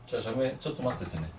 じゃあシャムエちょっと待っててね。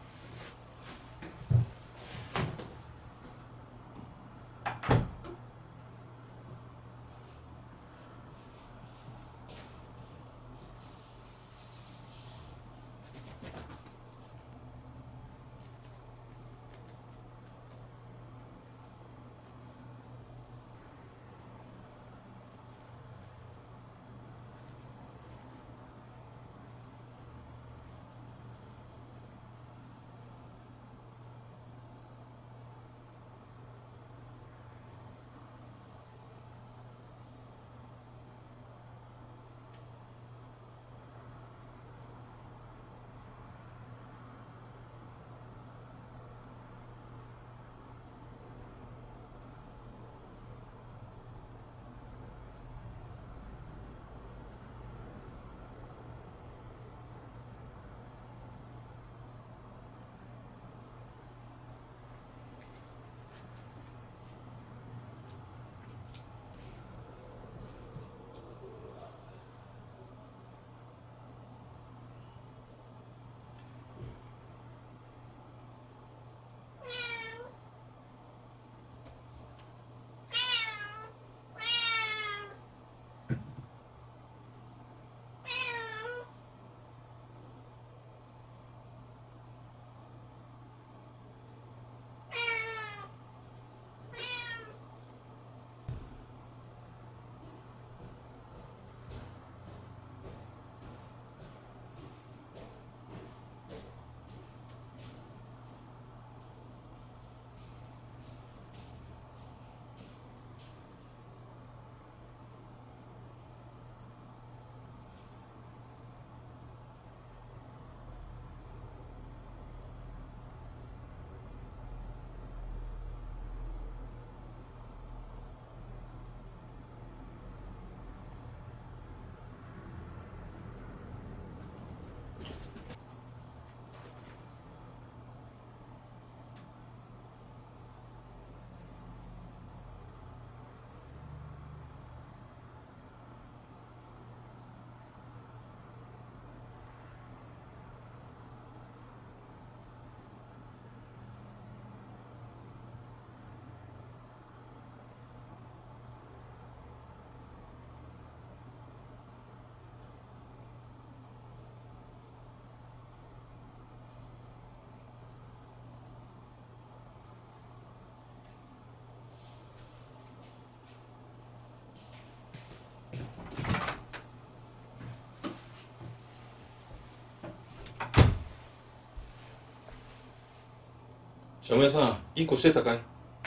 シャムエさん、いい子してたかい？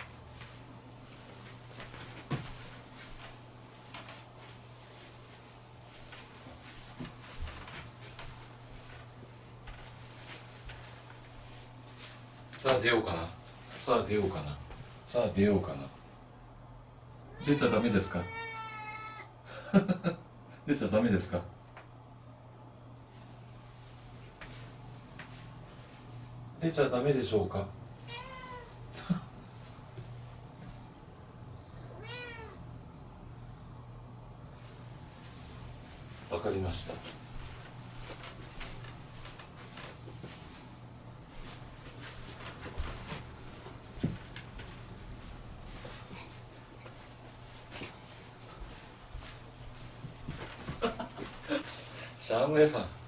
さあ出ようかな。さあ出ようかな。さあ出ようかな。出ちゃダメですか？出ちゃダメですか？出ちゃダメでしょうか？わかりました。シャムエさん。